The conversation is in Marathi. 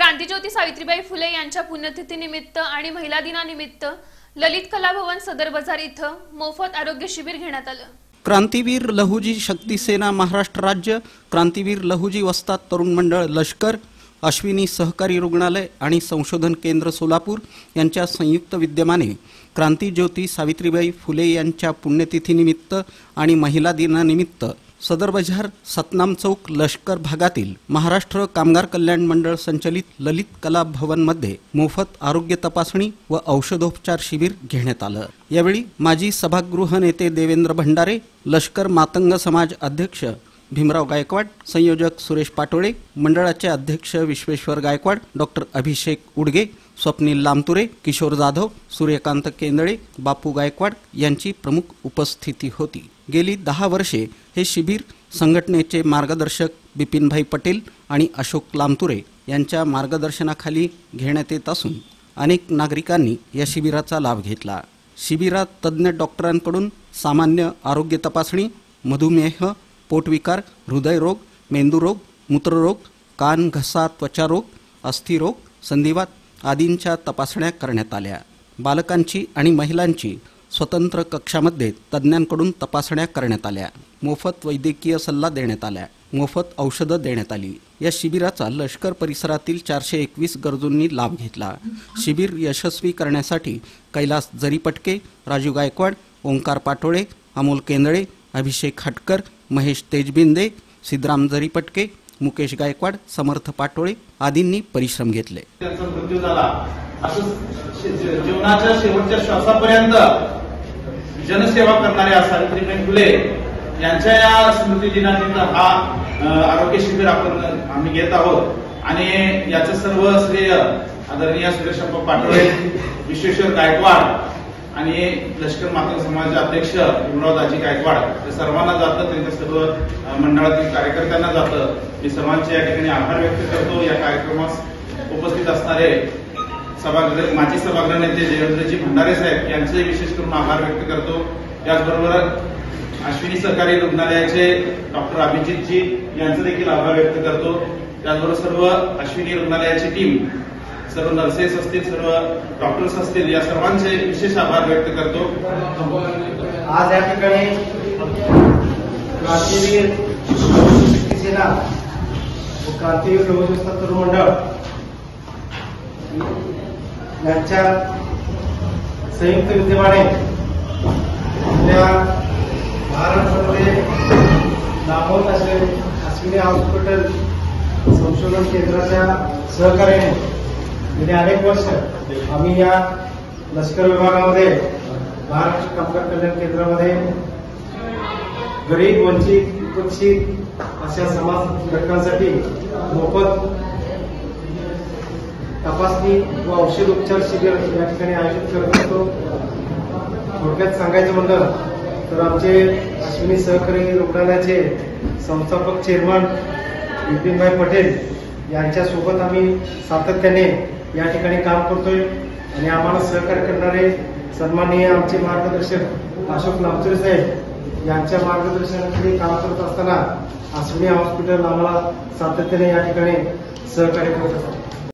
क्रांतिज्योती सावित्रीबाई फुले यांच्या पुण्यतिथीनिमित्त आणि महिला दिनानिमित्त ललित कला भवन सदर बाजार इथं मोफत आरोग्य शिबिर घेण्यात आलं। क्रांतीवीर लहुजी शक्ती सेना महाराष्ट्र राज्य, क्रांतीवीर लहुजी वस्ताद तरुण मंडळ लष्कर, अश्विनी सहकारी रुग्णालय आणि संशोधन केंद्र सोलापूर यांच्या संयुक्त विद्यमाने क्रांतिज्योती सावित्रीबाई फुले यांच्या पुण्यतिथीनिमित्त आणि महिला दिनानिमित्त सदर बाजार सतनाम चौक लष्कर भागातील महाराष्ट्र कामगार कल्याण मंडळ संचलित ललित कला भवन मध्ये मोफत आरोग्य तपासणी व औषधोपचार शिबिर घेण्यात आलं। यावेळी माजी सभागृह नेते देवेंद्र भंडारे, लष्कर मातंग समाज अध्यक्ष भीमराव गायकवाड, संयोजक सुरेश पाटोळे, मंडळाचे अध्यक्ष विश्वेश्वर गायकवाड, डॉक्टर अभिषेक उडगे, स्वप्नील लामतुरे, किशोर जाधव, सूर्यकांत केंदळे, बापू गायकवाड यांची प्रमुख उपस्थिती होती। गेली 10 वर्षे हे शिबिर संघटनेचे मार्गदर्शक बिपिनभाई पटेल आणि अशोक लामतुरे यांच्या मार्गदर्शनाखाली घेण्यात येत असून अनेक नागरिकांनी या शिबिराचा लाभ घेतला। शिबिरात तज्ञ डॉक्टरांकडून सामान्य आरोग्य तपासणी, मधुमेह, पोटविकार, हृदयरोग, मेंदूरोग, मूत्ररोग, कान घसा त्वचा रोग, अस्थिरोग, संधिवात आदींच्या तपासण्या करण्यात आल्या। बालकांची आणि महिलांची स्वतंत्र कक्षामध्ये तज्ञांकडून तपासण्या करण्यात आल्या। मोफत वैद्यकीय सल्ला देण्यात आला। मोफत औषधं देण्यात आली। या शिबिराचा लष्कर परिसरातील 421 गरजूंनी लाभ घेतला। शिबिर यशस्वी करण्यासाठी कैलास जरीपटके, राजू गायकवाड, ओंकार पाटोळे, अमोल केंदळे, अभिषेक हटकर, महेश तेजबिंदे, सिद्धराम जरीपटके, मुकेश गायकवाड, समर्थ पाटोळे आदींनी परिश्रम घेतले। त्यांचा मृत्यू झाला असं जीवनाच्या शेवटच्या श्वासापर्यंत जनसेवा करणाऱ्या सावित्रीबाई फुले यांच्या या स्मृती दिनानिमित्त हा आरोग्य शिबिर आम्ही घेत आहोत आणि याचं सर्व श्रेय आदरणीय सुरेशप्पा पाटोळे, विश्वेश्वर गायकवाड आणि लष्कर मातंग समाजाचे अध्यक्ष भीमरावदाजी गायकवाड या सर्वांना जातं, त्यांच्या सर्व मंडळातील कार्यकर्त्यांना जातं। मी सर्वांचे या ठिकाणी आभार व्यक्त करतो। या कार्यक्रमास उपस्थित असणारे माजी सभागृह नेते देवेंद्रजी भंडारे साहेब यांचे विशेष करून आभार व्यक्त करतो। त्याचबरोबर अश्विनी सहकारी रुग्णालयाचे डॉक्टर अभिजितजी यांचे देखील आभार व्यक्त करतो। त्याचबरोबर सर्व अश्विनी रुग्णालयाची टीम, सर्व नर्सेस असतील, सर्व डॉक्टर्स असतील, या सर्वांचे विशेष आभार व्यक्त करतो। आज या ठिकाणी क्रांतीवीर शक्ती सेना व क्रांतीवीर लहुजी वस्ताद तरुण मंडळ यांच्या संयुक्त विद्यमाने आपल्या महाराष्ट्रामध्ये नामवंत असलेले अश्विनी हॉस्पिटल संशोधन केंद्राच्या सहकार्याने गेली अनेक वर्ष आम्ही या लष्कर विभागामध्ये महाराष्ट्र कामगार कल्याण केंद्रामध्ये गरीब, वंचित, विपक्षित अशा समाज घटकांसाठी मोफत तपासणी व औषधोपचार शिबिर या ठिकाणी आयोजित करत असतो। थोडक्यात सांगायचं म्हणलं तर आमचे अश्विनी सहकारी रुग्णालयाचे संस्थापक चेअरमन बिपिनभाई पटेल यांच्यासोबत आम्ही सातत्याने या ठिकाणी काम करतोय आणि आम्हाला सहकार्य करणारे सन्माननीय आमचे मार्गदर्शक अशोक लामतुरे साहेब यांच्या मार्गदर्शनाखाली काम करत असताना अश्विनी हॉस्पिटल आम्हाला सातत्याने या ठिकाणी सहकार्य करत असतात।